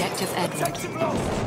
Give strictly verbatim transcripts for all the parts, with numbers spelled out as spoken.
objective Edward. Objective lost!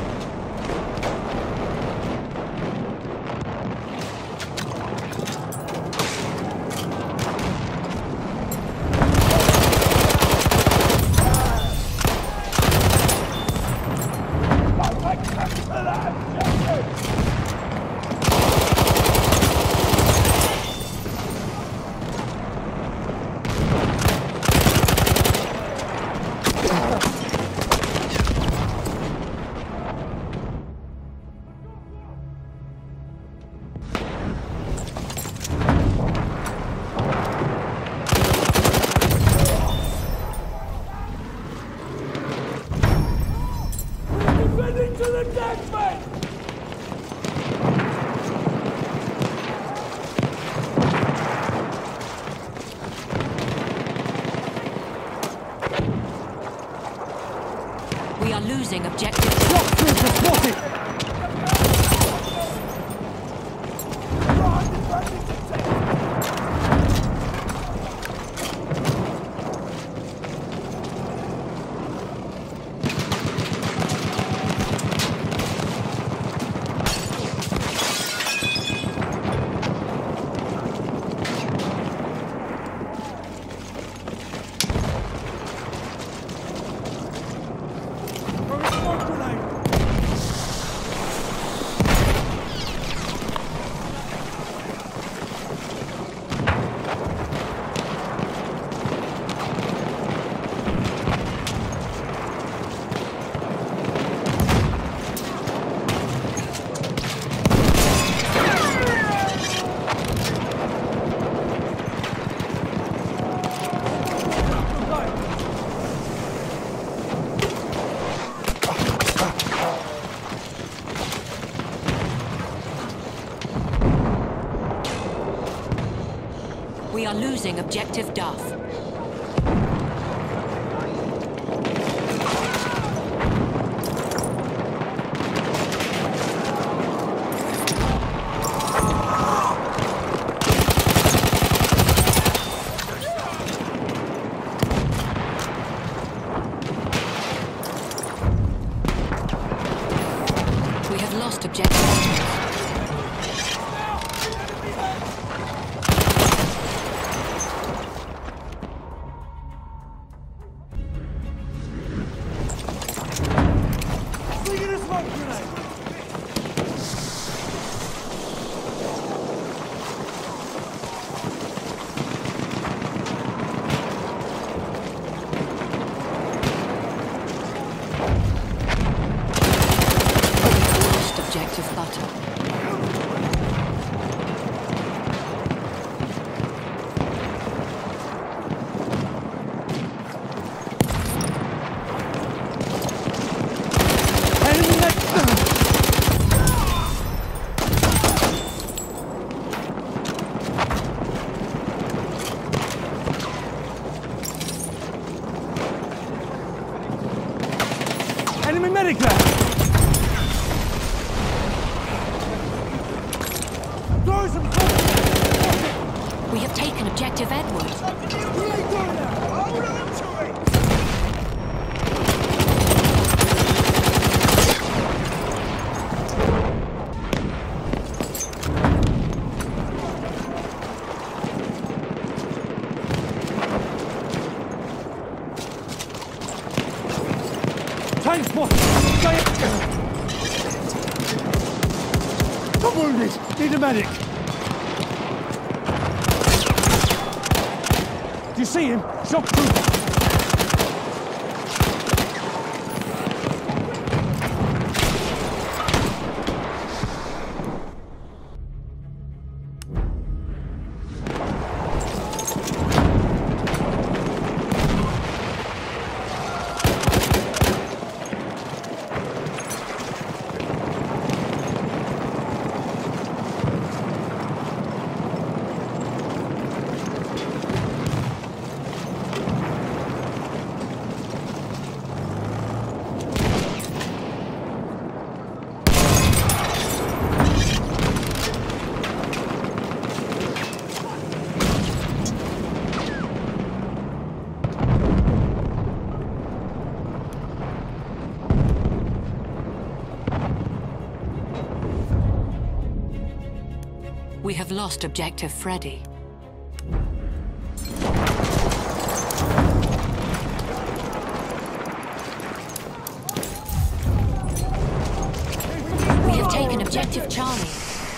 We are losing objective. Shock trooper spotted! We are losing objective Duff. We have lost objective. Objective butter. Enemy medic left! We have taken objective Edward. We ain't doing that! Hold on to it! Tank spot! I'm wounded! Need a medic! Do you see him? Shock trooper! We have lost objective Freddy. We have taken objective Charlie.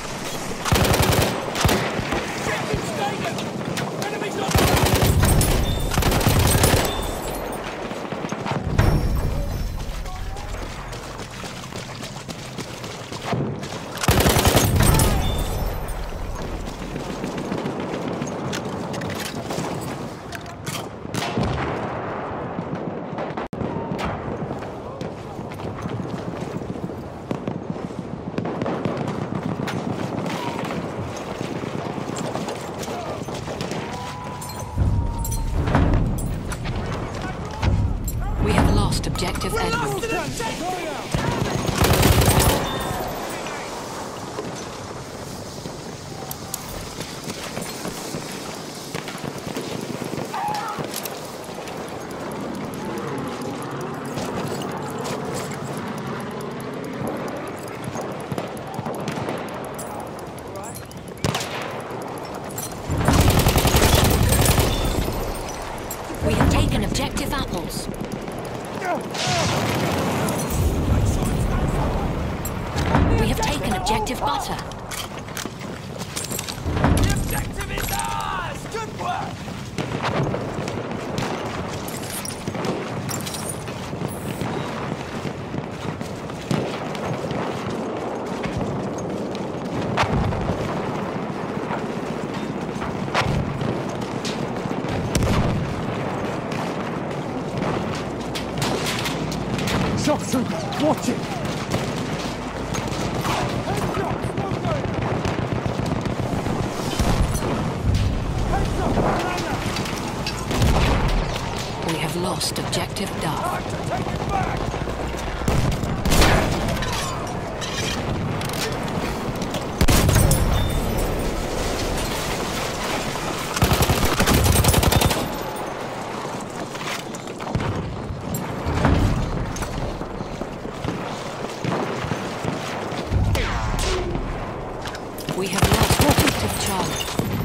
Objective Edward. We have taken objective apples. We have taken objective butter. The objective is ours! Good work! Shock trooper, watch it! We have lost objective Duff. Take it back! We have lost objective Charlie.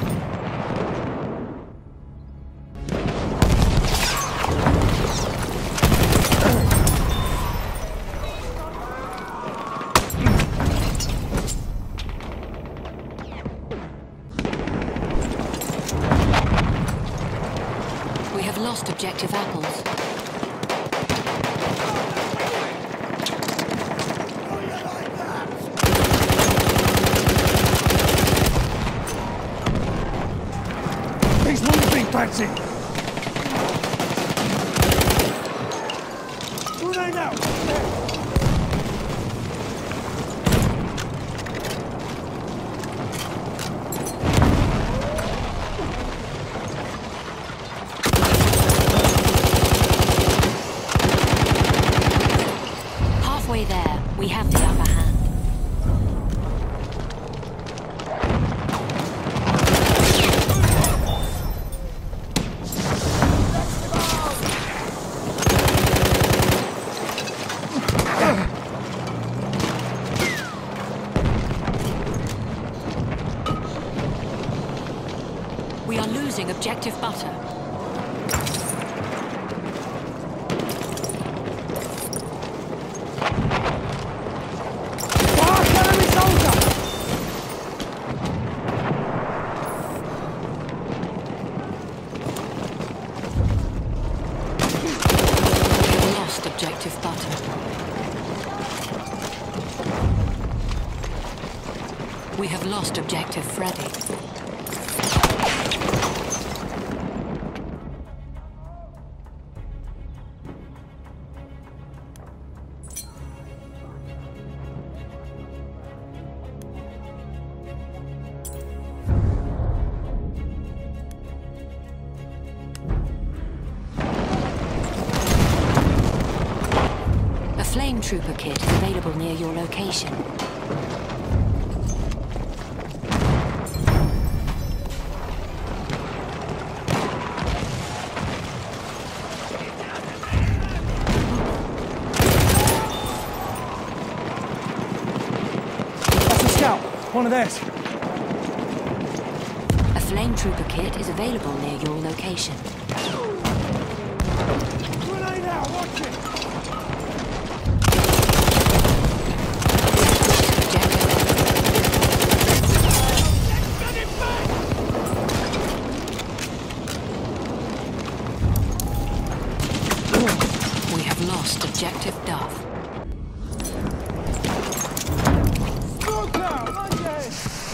We have lost objective apples. He's moving, Patsy! Grenade out! Halfway there, we have the upper hand. We are losing objective butter. Fire, enemy soldier! We have lost objective butter. We have lost objective Freddy. A flame trooper kit is available near your location. That's a scout, one of theirs. flame trooper kit is available near your location. Grenade out! Watch it! We have lost objective Duff. Look out! Right there!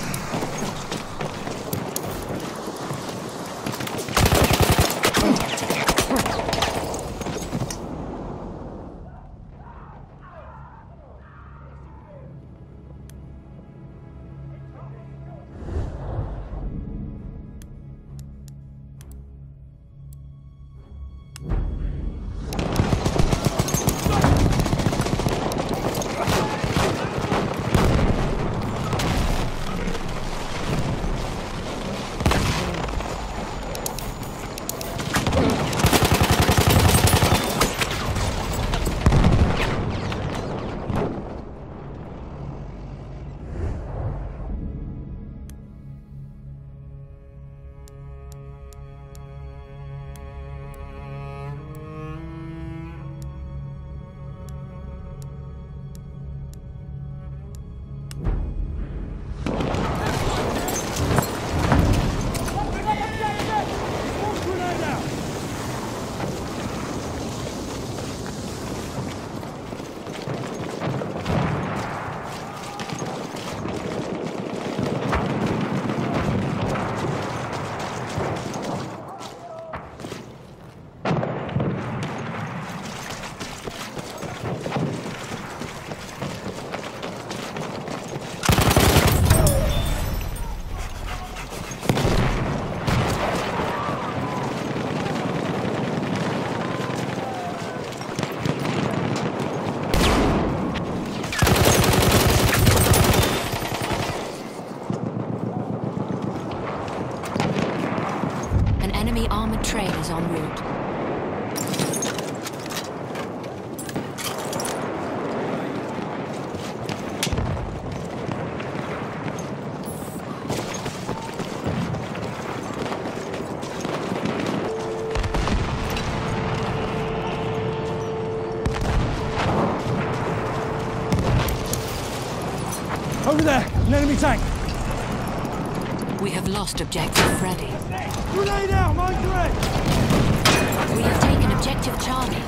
Armored train is en route. Over there! An enemy tank! We have lost objective Freddy. Grenade out! Mind direct! We have taken objective Charlie.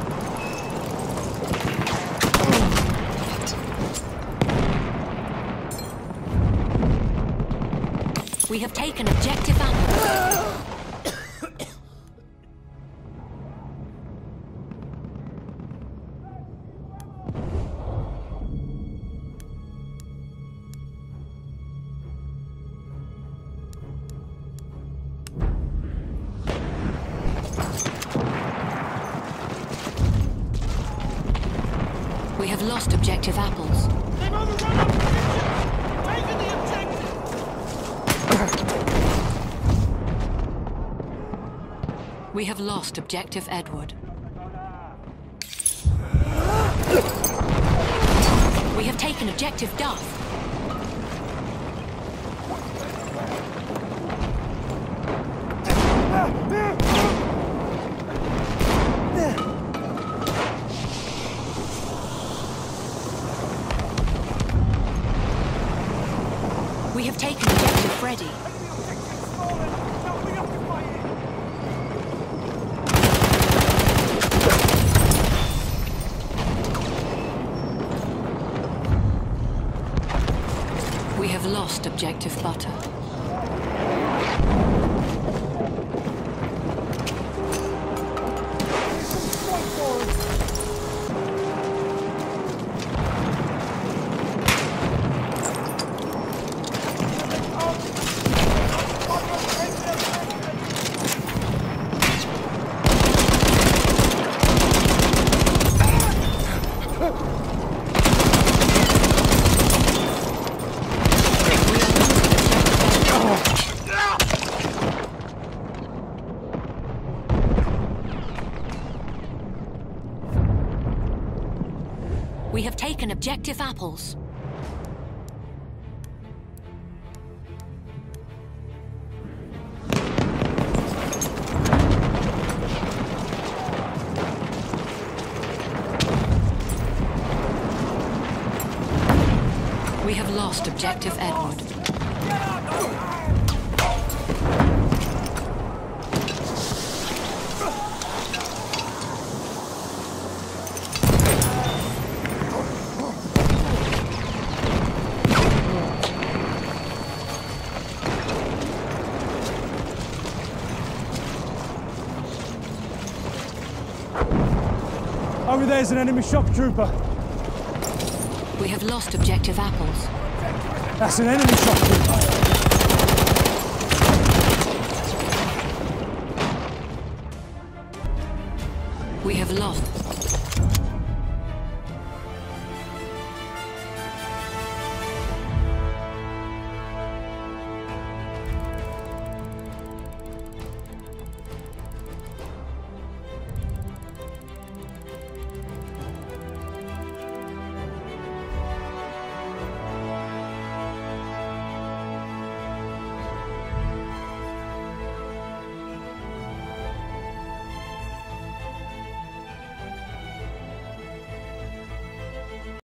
We have taken objective Alpha. We have lost objective Apples. They've overrun our position! Taking the objective! We have lost objective Edward. We have taken objective Duff. We have taken objective Freddy. We have lost objective Butter. We have taken objective Apples. We have lost objective Edward. Over there's an enemy shock trooper. We have lost objective Apples. That's an enemy shock trooper. We have lost.